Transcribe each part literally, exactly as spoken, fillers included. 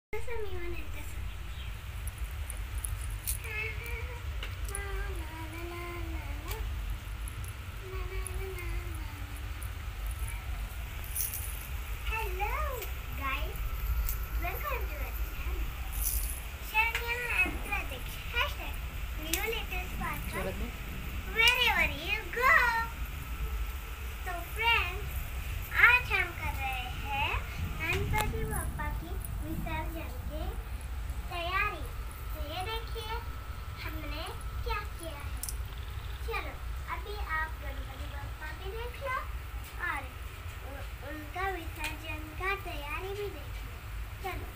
Wherever you go. तो friends, आज हम कर रहे हैं गणपति बप्पा की विसर्जन की तैयारी। तो ये देखिए हमने क्या किया है। चलो अभी आप गणपति बप्पा भी देख लो और उनका विसर्जन का तैयारी भी देख लो। चलो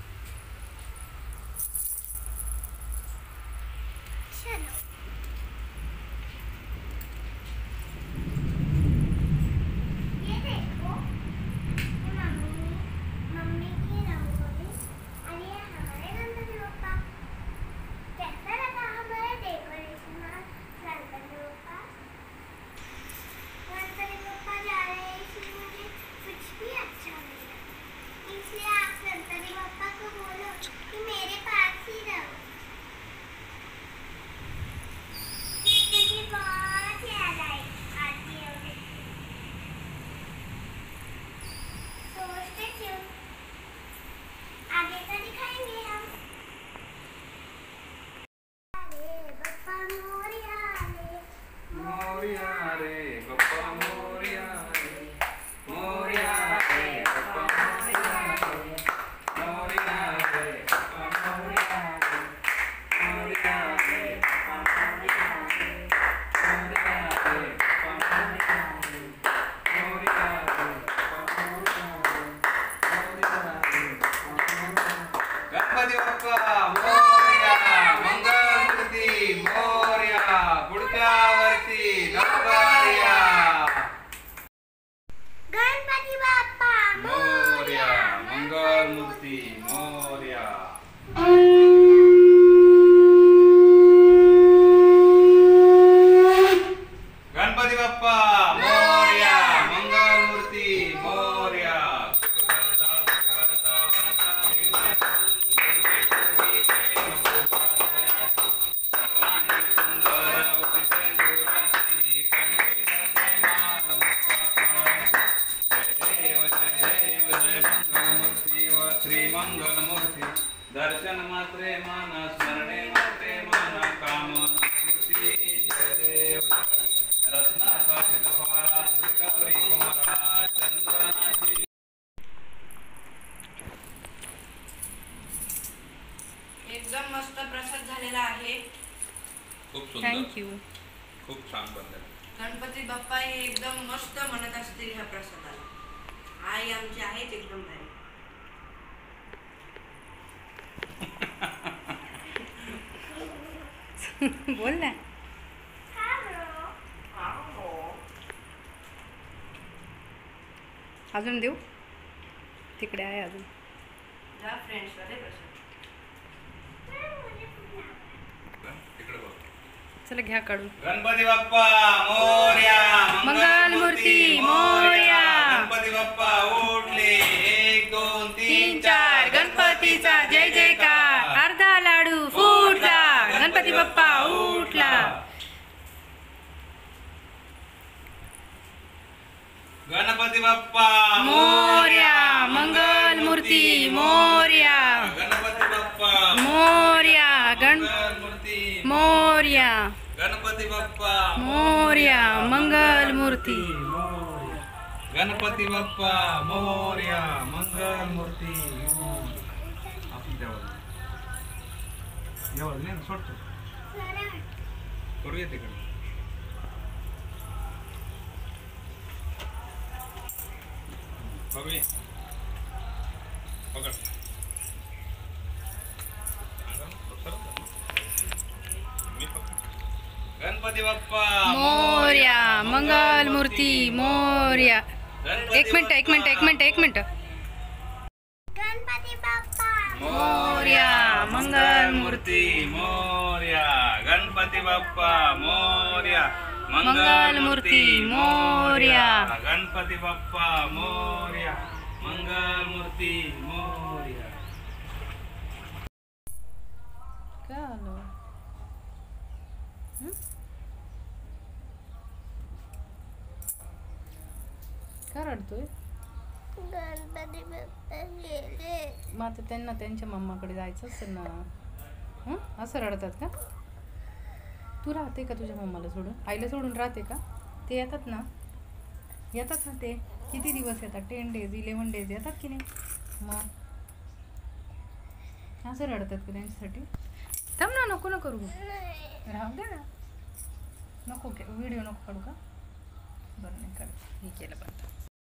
चलो दर्शन मात्रे मन स्मरणे मात्रे मन कामना रत्ना शासित गौरी कुमारा चंद्रनाथी। एकदम मस्त प्रसाद झालेला आहे। खूप सुंदर, थँक्यू, खूप छान बनले। गणपती बाप्पा हे एकदम मस्त म्हणत असतील ह्या प्रसादाला। आई आमची आहेत एकदम भारी। बोल ना। अजून देऊ? तिकडे आहे अजून। जा फ्रेंड्स मध्ये प्रसाद। चला घ्या काढून। गणपती बाप्पा मोरया, मंगल मूर्ती मोरया। गणपती बाप्पा उठले, एक दोन तीन चार, गणपतीचा जय जयकार। अर्धा लाडू फुटला, गणपती बाप्पा उठला। गणपती बाप्पा मोरया, मंगल मूर्ती मोरया। गणपती बाप्पा मोरया, गण मूर्ती मोरया, गणपती बाप्पा मोरया, मंगल मूर्ती। गणपती बाप्पा मोरया, मंगल मूर्ती। आपण जेवण जेवण नाही सोडतो करूया तिकडे। करूया पकड। गणपती बाप्पा मोरया, मंगल मूर्ती मोरया। एक मिनिट एक मिनिट एक मिनिट एक मिनिट। गणपती बाप्पा मोरया, मंगल मूर्ती मोरया। गणपती बाप्पा मोरया, मंगल मूर्ती मोरया। गणपती बाप्पा मोरया, मंगल मूर्ती मोरया। झालं हं? का रडतोय? गणपती बाप्पा गेले. मग आता त्यांना त्यांच्या मम्माकडे जायचं असेल ना. हं? असं रडतात का? तू राहते का तुझ्या मम्माला सोडून? आईला सोडून राहते का? ते येतात ना येतात ना ते किती दिवस येतात? टेन डेज इलेवन डेज येतात की नाही? मग असं रडतात का त्यांच्यासाठी? थांब ना, नको नको करू. राहू दे ना. नको व्हिडिओ नको काढू का? बरं नाही काढ. हे केलं पण